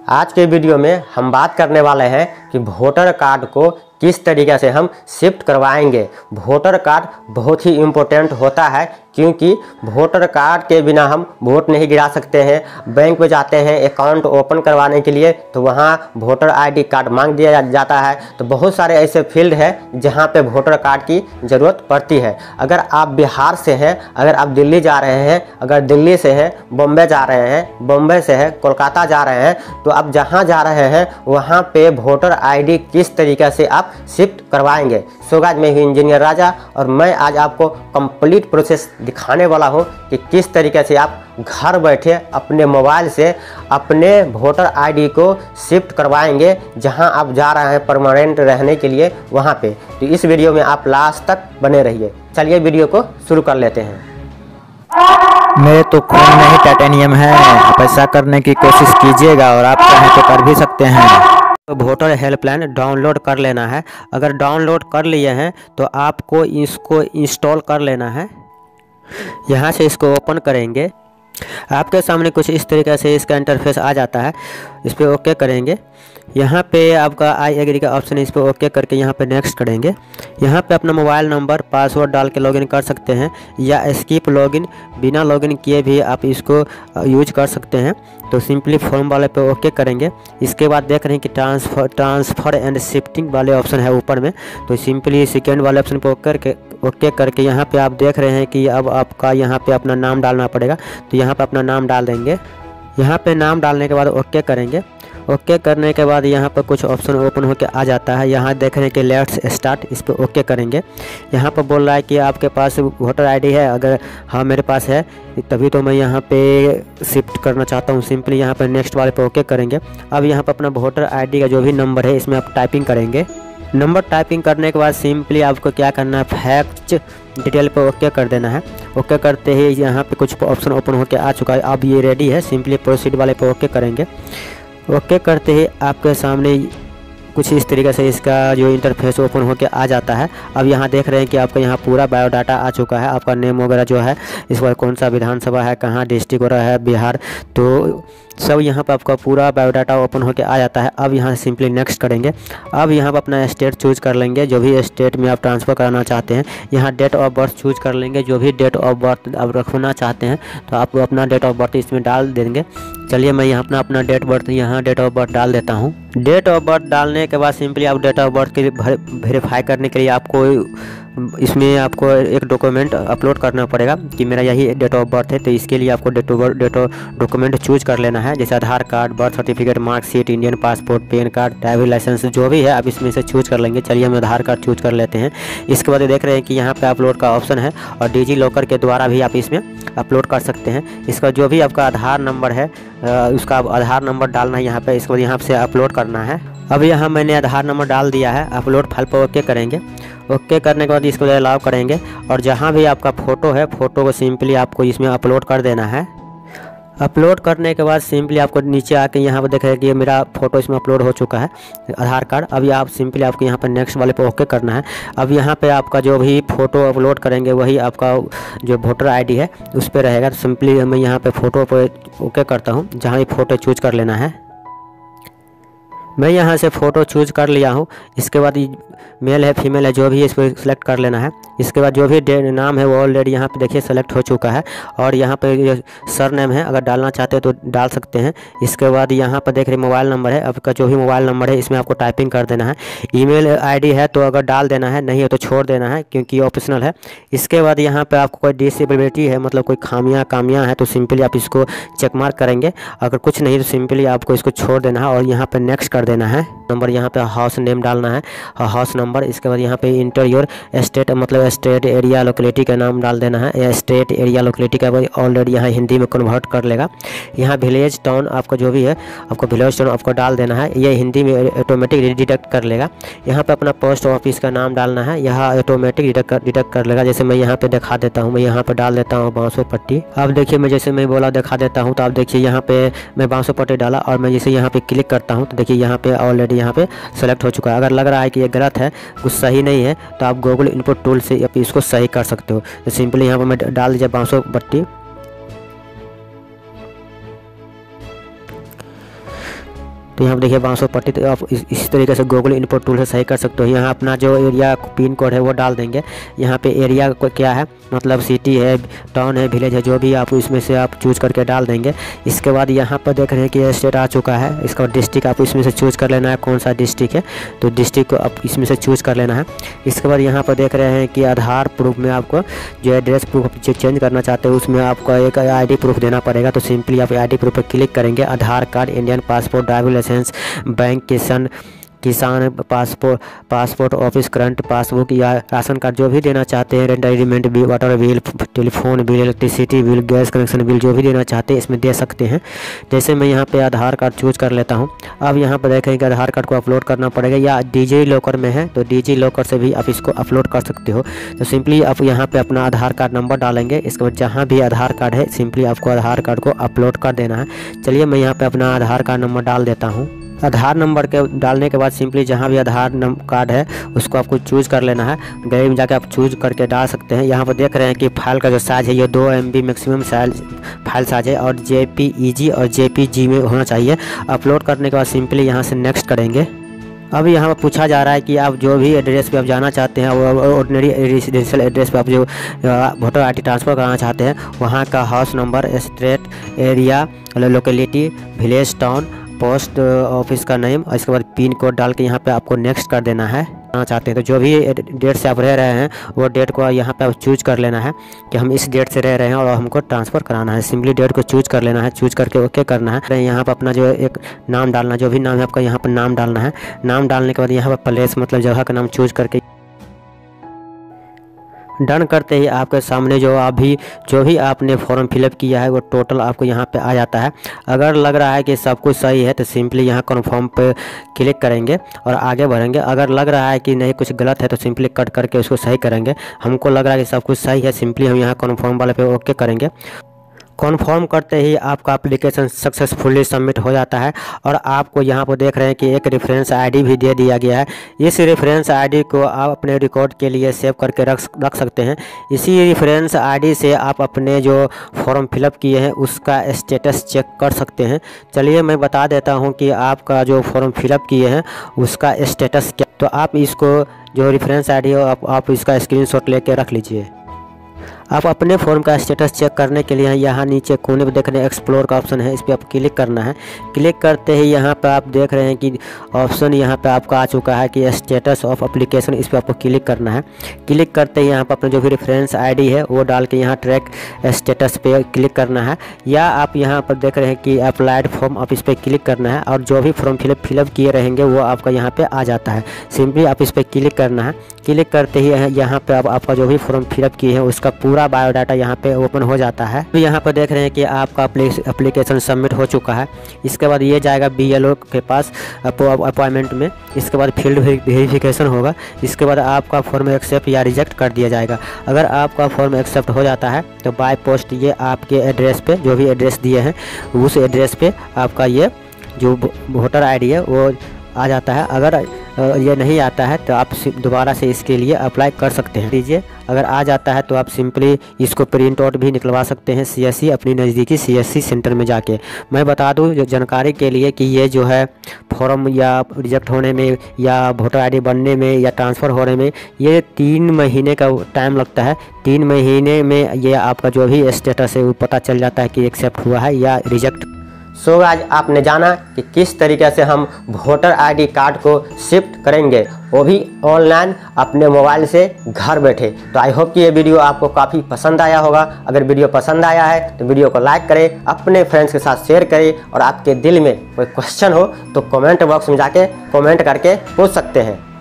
आज के वीडियो में हम बात करने वाले हैं कि वोटर कार्ड को किस तरीके से हम शिफ्ट करवाएंगे। वोटर कार्ड बहुत ही इम्पोर्टेंट होता है क्योंकि वोटर कार्ड के बिना हम वोट नहीं गिरा सकते हैं। बैंक में जाते हैं अकाउंट ओपन करवाने के लिए तो वहाँ वोटर आईडी कार्ड मांग दिया जाता है। तो बहुत सारे ऐसे फील्ड हैं जहाँ पे वोटर कार्ड की ज़रूरत पड़ती है। अगर आप बिहार से हैं, अगर आप दिल्ली जा रहे हैं, अगर दिल्ली से हैं बॉम्बे जा रहे हैं, बॉम्बे से है कोलकाता जा रहे हैं, तो आप जहाँ जा रहे हैं वहाँ पे वोटर आईडी किस तरीके से आप शिफ्ट करवाएंगे। सो गाइस, मैं हूँ इंजीनियर राजा और मैं आज आपको कंप्लीट प्रोसेस दिखाने वाला हूँ कि किस तरीके से आप घर बैठे अपने मोबाइल से अपने वोटर आईडी को शिफ्ट करवाएंगे जहां आप जा रहे हैं परमानेंट रहने के लिए वहां पे। तो इस वीडियो में आप लास्ट तक बने रहिए। चलिए वीडियो को शुरू कर लेते हैं। मेरे तो खून में ही टाइटेनियम है। आप ऐसा करने की कोशिश कीजिएगा और आप चाहें तो कर भी सकते हैं। तो वोटर हेल्पलाइन डाउनलोड कर लेना है। अगर डाउनलोड कर लिए हैं तो आपको इसको इंस्टॉल कर लेना है। यहाँ से इसको ओपन करेंगे, आपके सामने कुछ इस तरीके से इसका इंटरफेस आ जाता है। इस पर ओके करेंगे। यहाँ पे आपका आई एग्री का ऑप्शन है, इस पर ओके करके यहाँ पे नेक्स्ट करेंगे। यहाँ पे अपना मोबाइल नंबर पासवर्ड डाल के लॉगिन कर सकते हैं या स्किप लॉगिन बिना लॉगिन किए भी आप इसको यूज कर सकते हैं। तो सिंपली फॉर्म वाले पे ओके करेंगे। इसके बाद देख रहे हैं कि ट्रांसफ़र एंड शिफ्टिंग वाले ऑप्शन है ऊपर में, तो सिंपली सेकेंड वाले ऑप्शन पे ओके करके यहाँ पे आप देख रहे हैं कि अब आपका यहाँ पे अपना नाम डालना पड़ेगा। तो यहाँ पे अपना नाम डाल देंगे। यहाँ पे नाम डालने के बाद ओके करेंगे। ओके करने के बाद यहाँ पर कुछ ऑप्शन ओपन होकर आ जाता है। यहाँ देख रहे हैं कि लेट्स स्टार्ट, इस पर ओके करेंगे। यहाँ पर बोल रहा है कि आपके पास वोटर आईडी है। अगर हाँ मेरे पास है तभी तो मैं यहाँ पे शिफ्ट करना चाहता हूँ। सिंपली यहाँ पर नेक्स्ट वाले पर ओके करेंगे। अब यहाँ पर अपना वोटर आईडी का जो भी नंबर है इसमें आप टाइपिंग करेंगे। नंबर टाइपिंग करने के बाद सिंपली आपको क्या करना है, फैक्ट डिटेल पर ओके कर देना है। ओके करते ही यहाँ पे कुछ ऑप्शन ओपन होकर आ चुका है। अब ये रेडी है, सिंपली प्रोसीड वाले पर ओके करेंगे। ओके करते ही आपके सामने कुछ इस तरीके से इसका जो इंटरफेस ओपन होकर आ जाता है। अब यहाँ देख रहे हैं कि आपका यहाँ पूरा बायोडाटा आ चुका है। आपका नेम वगैरह जो है, इस बार कौन सा विधानसभा है, कहाँ डिस्ट्रिक्ट हो रहा है, बिहार, तो सब यहाँ पर आपका पूरा बायोडाटा ओपन होकर आ जाता है। अब यहाँ सिंपली नेक्स्ट करेंगे। अब यहाँ पर अपना स्टेट चूज कर लेंगे, जो भी स्टेट में आप ट्रांसफ़र कराना चाहते हैं। यहाँ डेट ऑफ बर्थ चूज कर लेंगे, जो भी डेट ऑफ बर्थ आप रखना चाहते हैं तो आप अपना डेट ऑफ बर्थ इसमें डाल देंगे। चलिए मैं यहाँ अपना डेट ऑफ बर्थ डाल देता हूँ। डेट ऑफ बर्थ डालने के बाद सिंपली आप डेट ऑफ बर्थ के वेरीफाई करने के लिए आपको इसमें आपको एक डॉक्यूमेंट अपलोड करना पड़ेगा कि मेरा यही डेट ऑफ बर्थ है। तो इसके लिए आपको डेट ऑफ डॉक्यूमेंट चूज कर लेना है, जैसे Aadhaar card, birth certificate, marksheet, Indian passport, PAN card, driving license, जो भी है आप इसमें से चूज कर लेंगे। चलिए हम आधार कार्ड चूज कर लेते हैं। इसके बाद देख रहे हैं कि यहाँ पे अपलोड का ऑप्शन है और डिजी लॉकर के द्वारा भी आप इसमें अपलोड कर सकते हैं। इसका जो भी आपका आधार नंबर है उसका आधार नंबर डालना है यहाँ पे। इसके बाद यहाँ से अपलोड करना है। अब यहाँ मैंने आधार नंबर डाल दिया है। अपलोड फाइल पर ओके करेंगे। ओके करने के बाद इसको अलाउ करेंगे और जहाँ भी आपका फ़ोटो है, फ़ोटो को सिंपली आपको इसमें अपलोड कर देना है। अपलोड करने के बाद सिंपली आपको नीचे आके यहाँ पर देखें कि मेरा फ़ोटो इसमें अपलोड हो चुका है, आधार कार्ड। अभी आप सिंपली आपको यहाँ पर नेक्स्ट वाले पे ओके करना है। अब यहाँ पे आपका जो भी फ़ोटो अपलोड करेंगे वही आपका जो वोटर आईडी है उस पर रहेगा। तो सिंपली मैं यहाँ पे फ़ोटो पर ओके करता हूँ, जहाँ भी फ़ोटो चूज कर लेना है। मैं यहाँ से फ़ोटो चूज कर लिया हूँ। इसके बाद मेल है फीमेल है जो भी है इस पर सिलेक्ट कर लेना है। इसके बाद जो भी नाम है वो ऑलरेडी यहाँ पे देखिए सेलेक्ट हो चुका है और यहाँ पे सर नेम है, अगर डालना चाहते हो तो डाल सकते हैं। इसके बाद यहाँ पर देख रहे मोबाइल नंबर है, आपका जो भी मोबाइल नंबर है इसमें आपको टाइपिंग कर देना है। ईमेल आईडी है तो अगर डाल देना है, नहीं है तो छोड़ देना है क्योंकि ऑप्शनल है। इसके बाद यहाँ पर आपको कोई डिसेबिलिटी है, मतलब कोई कामियाँ है तो सिंपली आप इसको चेक मार्क करेंगे। अगर कुछ नहीं तो सिंपली आपको इसको छोड़ देना है और यहाँ पर नेक्स्ट कर देना है। नंबर यहाँ पे हाउस नेम डालना है, हाउस नंबर। इसके बाद यहाँ पे इंटर योर स्टेट, मतलब स्टेट एरिया लोकेलिटी का नाम डाल देना है। स्टेट एरिया लोकेलिटी का ऑलरेडी यहाँ हिंदी में कन्वर्ट कर लेगा। यहाँ विलेज टाउन आपका जो भी है आपको विलेज टाउन आपको डाल देना है, ये हिंदी में ऑटोमेटिक डिटेक्ट कर लेगा। यहाँ पे अपना पोस्ट ऑफिस का नाम डालना है, यहाँ ऑटोमेटिक डिटेक्ट कर लेगा। जैसे मैं यहाँ पे दिखा देता हूँ, मैं यहाँ पे डाल देता हूँ बांसोपट्टी। अब देखिए मैं जैसे मैं बोला दिखा देता हूँ तो आप देखिए यहाँ पे मैं बांसोपट्टी डाला और मैं जैसे यहाँ पे क्लिक करता हूँ तो देखिए यहाँ पे ऑलरेडी यहाँ पे सेलेक्ट हो चुका है। अगर लग रहा है कि ये गलत है, कुछ सही नहीं है, तो आप गूगल इनपुट टूल से आप इसको सही कर सकते हो। तो सिंपली यहाँ पर मैं डाल दीजिए बांसोपट्टी। तो यहाँ पर देखिए 1200 पट्टी। तो आप इस तरीके से गूगल इनपुट टूल से सही कर सकते हो। यहाँ अपना जो एरिया पिन कोड है वो डाल देंगे। यहाँ पे एरिया को क्या है, मतलब सिटी है, टाउन है, विलेज है, जो भी आप इसमें से आप चूज़ करके डाल देंगे। इसके बाद यहाँ पर देख रहे हैं कि ये स्टेट आ चुका है। इसका डिस्ट्रिक्ट आप इसमें से चूज़ कर लेना है, कौन सा डिस्ट्रिक्ट है, तो डिस्ट्रिक्ट को आप इसमें से चूज़ कर लेना है। इसके बाद यहाँ पर देख रहे हैं कि आधार प्रूफ में आपको जो एड्रेस प्रूफ चेंज करना चाहते हो उसमें आपको एक ID प्रूफ देना पड़ेगा। तो सिंपली आप ID प्रूफ पर क्लिक करेंगे। Aadhaar card, Indian passport, driving license, bank किसान पासपोर्ट ऑफिस करंट पासबुक या राशन कार्ड जो भी देना चाहते हैं, rent agreement bill, water bill, telephone bill, electricity bill, gas connection bill, जो भी देना चाहते हैं इसमें दे सकते हैं। जैसे मैं यहाँ पे आधार कार्ड चूज़ कर लेता हूँ। अब यहाँ पर देखें कि आधार कार्ड को अपलोड करना पड़ेगा, या डिजी लॉकर में है तो डिजी लॉकर से भी आप इसको अपलोड कर सकते हो। तो सिंपली आप यहाँ पर अपना आधार कार्ड नंबर डालेंगे। इसके बाद जहाँ भी आधार कार्ड है सिंपली आपको आधार कार्ड को अपलोड कर देना है। चलिए मैं यहाँ पर अपना आधार कार्ड नंबर डाल देता हूँ। आधार नंबर के डालने के बाद सिंपली जहाँ भी आधार कार्ड है उसको आपको चूज़ कर लेना है। गैलरी में जाकर आप चूज़ करके डाल सकते हैं। यहाँ पर देख रहे हैं कि फाइल का जो साइज़ है ये 2 MB मैक्सिमम फाइल साइज है और JPEG और JPG में होना चाहिए। अपलोड करने के बाद सिंपली यहाँ से नेक्स्ट करेंगे। अब यहाँ पर पूछा जा रहा है कि आप जो भी एड्रेस पे आप जाना चाहते हैं, वो ऑर्डिनरी रेजिडेंशियल एड्रेस पे आप जो वोटर ID ट्रांसफ़र कराना चाहते हैं वहाँ का house number, street, area, locality, village, town, post office का नेम और इसके बाद पिन कोड डाल के यहाँ पे आपको नेक्स्ट कर देना है। चाहते हैं तो जो भी डेट से आप रह रहे हैं वो डेट को यहाँ पे आप चूज़ कर लेना है कि हम इस डेट से रह रहे हैं और हमको ट्रांसफ़र कराना है। सिंपली डेट को चूज़ कर लेना है, चूज़ करके ओके करना है। यहाँ पर अपना जो एक नाम डालना, जो भी नाम है आपका यहाँ पर नाम डालना है। नाम डालने के बाद यहाँ पर प्लेस मतलब जगह का नाम चूज़ करके डन करते ही आपके सामने जो भी आपने फॉर्म फिलअप किया है वो टोटल आपको यहाँ पे आ जाता है। अगर लग रहा है कि सब कुछ सही है तो सिंपली यहाँ कन्फर्म पे क्लिक करेंगे और आगे बढ़ेंगे। अगर लग रहा है कि नहीं कुछ गलत है तो सिंपली कट करके उसको सही करेंगे। हमको लग रहा है कि सब कुछ सही है, सिंपली हम यहाँ कन्फर्म वाले पे ओके करेंगे। कन्फर्म करते ही आपका एप्लीकेशन सक्सेसफुली सबमिट हो जाता है और आपको यहाँ पर देख रहे हैं कि एक रेफरेंस ID भी दे दिया गया है। इस रेफरेंस ID को आप अपने रिकॉर्ड के लिए सेव करके रख सकते हैं। इसी रेफरेंस ID से आप अपने जो फॉर्म फिलअप किए हैं उसका स्टेटस चेक कर सकते हैं। चलिए मैं बता देता हूँ कि आपका जो फॉर्म फिलअप किए हैं उसका स्टेटस क्या। तो आप इसको जो रेफरेंस ID हो आप इसका स्क्रीनशॉट लेके रख लीजिए। आप अपने फॉर्म का स्टेटस चेक करने के लिए यहाँ नीचे कोने पर देख रहे हैं एक्सप्लोर का ऑप्शन है, इस पर आप क्लिक करना है। क्लिक करते ही यहाँ पर आप देख रहे हैं कि ऑप्शन यहाँ पे आपका आ चुका है कि स्टेटस ऑफ एप्लीकेशन, इस पर आपको क्लिक करना है। क्लिक करते ही यहाँ पर अपना जो भी रेफरेंस ID है वो डाल के यहाँ ट्रैक स्टेटस पे क्लिक करना है, या आप यहाँ पर देख रहे हैं कि अप्लाइड फॉर्म, आप इस पर क्लिक करना है और जो भी फॉर्म फिलअप किए रहेंगे वो आपका यहाँ पर आ जाता है। सिंपली आप इस पर क्लिक करना है। क्लिक करते ही यहाँ पे आपका जो भी फॉर्म फिलअप किए हैं उसका पूरा बायोडाटा यहाँ पे ओपन हो जाता है। तो यहाँ पर देख रहे हैं कि आपका एप्लीकेशन सबमिट हो चुका है। इसके बाद ये जाएगा BLO के पास अपॉइंटमेंट में। इसके बाद फील्ड वेरिफिकेशन होगा। इसके बाद आपका फॉर्म एक्सेप्ट या रिजेक्ट कर दिया जाएगा। अगर आपका फॉर्म एक्सेप्ट हो जाता है तो बाय पोस्ट ये आपके एड्रेस पे, जो भी एड्रेस दिए हैं उस एड्रेस पे आपका ये जो वोटर ID है वो आ जाता है। अगर ये नहीं आता है तो आप दोबारा से इसके लिए अप्लाई कर सकते हैं। लीजिए अगर आ जाता है तो आप सिंपली इसको प्रिंट आउट भी निकलवा सकते हैं CSC अपनी नज़दीकी CSC सेंटर में जाके। मैं बता दूं जानकारी के लिए कि ये जो है फॉर्म या रिजेक्ट होने में या वोटर ID बनने में या ट्रांसफ़र होने में ये 3 महीने का टाइम लगता है। 3 महीने में ये आपका जो भी स्टेटस है वो पता चल जाता है कि एक्सेप्ट हुआ है या रिजेक्ट। सो आज आपने जाना कि किस तरीके से हम वोटर ID कार्ड को शिफ्ट करेंगे, वो भी ऑनलाइन अपने मोबाइल से घर बैठे। तो आई होप कि ये वीडियो आपको काफ़ी पसंद आया होगा। अगर वीडियो पसंद आया है तो वीडियो को लाइक करें, अपने फ्रेंड्स के साथ शेयर करें और आपके दिल में कोई क्वेश्चन हो तो कमेंट बॉक्स में जाके कमेंट करके पूछ सकते हैं।